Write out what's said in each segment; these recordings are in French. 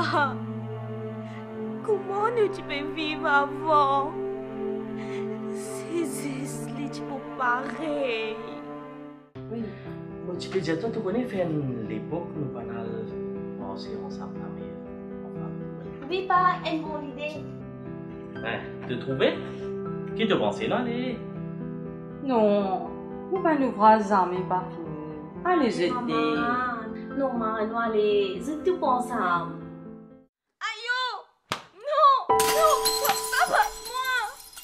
Comment tu peux vivre avant? C'est juste les pour pareil. Oui. Bon, tu peux dire, toi, tu connais faire l'époque où nous allons penser ensemble, mais enfin. Oui, pas une bonne idée. Ouais, te trouver? Qui te pensait là, les? Non, nous va nous voir jamais pas fini. Allez jeter. Non, maman, nous allons tout ensemble. Aïe! Non! Non! Papa, moi!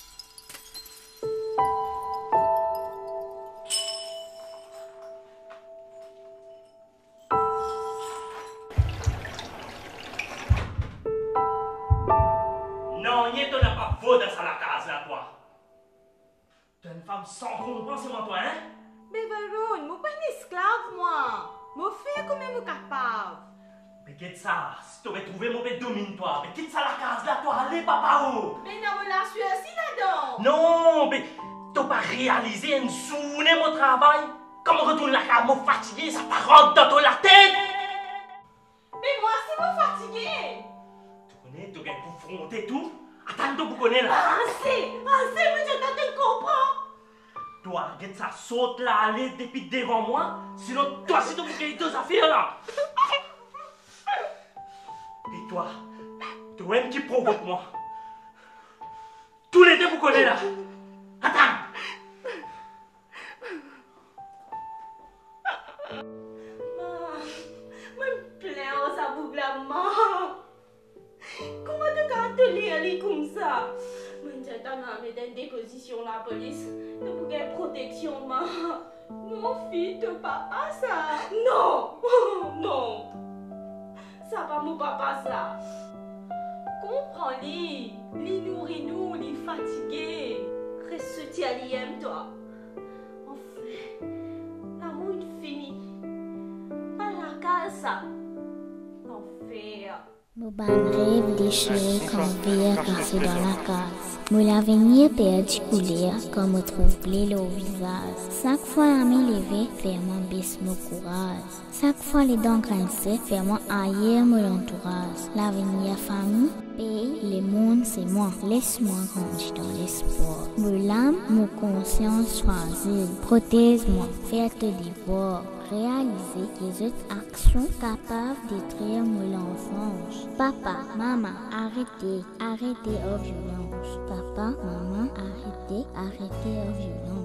Non, il n'y a pas faux dans la case là, toi. Tu es une femme sans compréhension, c'est moi, toi, hein? Mais Varun, je ne suis pas une esclave, moi. Je fais comme je suis capable. Mais qu'est-ce ça? Si tu avais trouvé mon bête domine, toi. Mais quitte ça la case là, toi, allez, papa, oh! Mais non, mais là, je suis assis là-dedans. Non, mais tu n'as pas réalisé une souvenir mon travail? Comme on retourne la case, moi fatigué, ça part rentre dans la tête! Mais moi, c'est moi fatigué. Tu connais, tu gagnes pour fronter tout? Attends, tu connais là. Assez, mais je te comprends. Toi, regarde ça, saute là, allez, depuis devant moi. Sinon, toi, c'est ton bouquet de deux affaires là. Et toi, toi-même qui provoque moi. Tous les deux, vous connaissez là. Attends. Je pleure, ça bouge la main. Comment tu peux te lire comme ça? J'attends dans une déposition la police. Tu peux gagner protection, ma. Non, fille de papa, ça. Non, non. Ça pas mon papa, ça. Comprends-les. Les nourrit nous, les fatigués. Reste à l'IM, toi. Enfin, l'amour est fini. À la casa. Enfer. Mon ban rêve déchiré quand veille cassé dans la case. Mon l'avenir perdu couleur quand me trouve blé au visage. Chaque fois la main levée, fait moi baisse mon courage. Chaque fois les dents grincées, fait moi ailleurs mon entourage. L'avenir famille, pays, le monde c'est moi. Laisse-moi grandir dans l'espoir. Mon âme, mon conscience choisie. Protège-moi, fais-te dévore. Réaliser les autres actions capables de détruire mon enfance. Papa, maman, arrêtez aux violences. Papa, maman, arrêtez aux violences.